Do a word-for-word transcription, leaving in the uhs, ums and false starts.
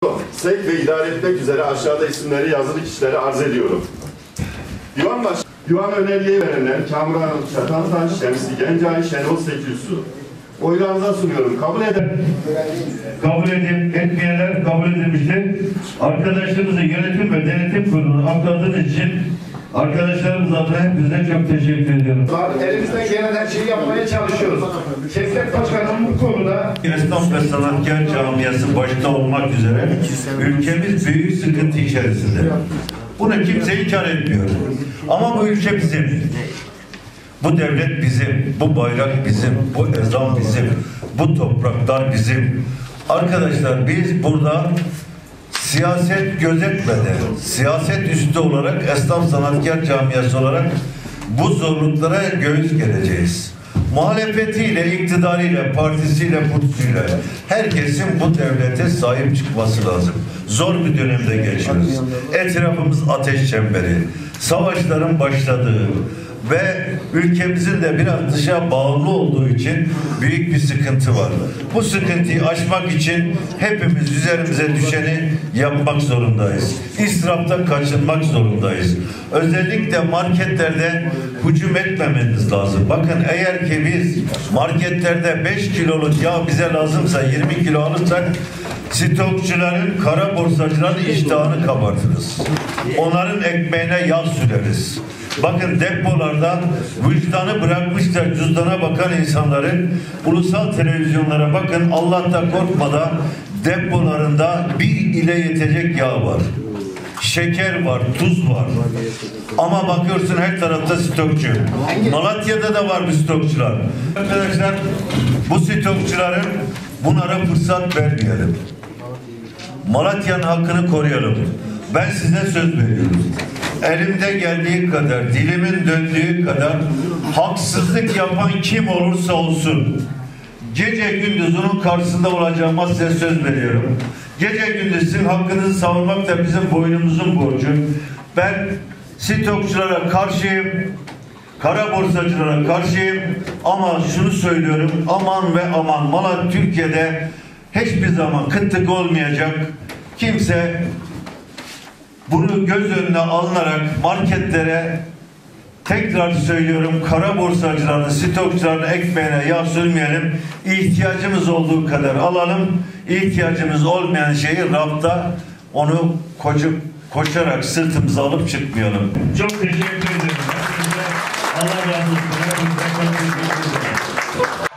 Sevk ve idare etmek üzere aşağıda isimleri yazılı kişileri arz ediyorum. Divan baş, Divan önergeyi verenler Kamuran Çatantaş, Şemsi Gencay, Şenol Sekilsu. Oylarınıza sunuyorum. Kabul eder. Kabul edip etmeyenler kabul edilmiştir. Arkadaşlarımızı yönetim ve denetim kuruluna aktardığınız için arkadaşlarımız adına hepinize çok teşekkür ediyorum. Elimizden gelen her şeyi yapmaya çalışıyoruz. Şevket Başkanım bu konuda Esnaf ve sanatkar camiası başta olmak üzere ülkemiz büyük sıkıntı içerisinde. Bunu kimse inkar etmiyor. Ama bu ülke bizim. Bu devlet bizim, bu bayrak bizim, bu ezan bizim, bu topraklar bizim. Arkadaşlar biz burada siyaset gözetmeden, siyaset üstü olarak esnaf sanatkar camiası olarak bu zorluklara göğüs gereceğiz. Muhalefetiyle, iktidarıyla, partisiyle, kursuyla herkesin bu devlete sahip çıkması lazım. Zor bir dönemde geçiyoruz. Etrafımız ateş çemberi, savaşların başladığı ve ülkemizin de biraz dışa bağlı olduğu için büyük bir sıkıntı var. Bu sıkıntıyı aşmak için hepimiz üzerimize düşeni yapmak zorundayız. İsraftan kaçınmak zorundayız. Özellikle marketlerde hücum etmemeniz lazım. Bakın eğer ki biz marketlerde beş kiloluk yağ bize lazımsa yirmi kilo alırsak stokçuların, kara borsacıların iştahını kabartırız. Onların ekmeğine yağ süreriz. Bakın depolardan vicdanı bırakmışlar cüzdana bakan insanların ulusal televizyonlara bakın Allah'tan korkmadan depolarında bir ile yetecek yağ var. Şeker var, tuz var. Ama bakıyorsun her tarafta stokçu. Malatya'da da var bir stokçular. Arkadaşlar bu stokçuların bunlara fırsat vermeyelim. Malatya'nın hakkını koruyalım. Ben size söz veriyorum. Elimde geldiği kadar, dilimin döndüğü kadar haksızlık yapan kim olursa olsun gece gündüz onun karşısında olacağıma size söz veriyorum. Gece gündüz sizin hakkınızı savunmak da bizim boynumuzun borcu. Ben stokçulara karşıyım, kara borsacılara karşıyım ama şunu söylüyorum, aman ve aman Malatya Türkiye'de hiçbir zaman kıtlık olmayacak. Kimse bunu göz önüne alınarak marketlere tekrar söylüyorum kara borsacılarını, stokçularını ekmeğine yağ sürmeyelim. İhtiyacımız olduğu kadar alalım. İhtiyacımız olmayan şeyi rafta onu koşup, koşarak sırtımıza alıp çıkmayalım. Çok teşekkür ederim. Allah razı olsun.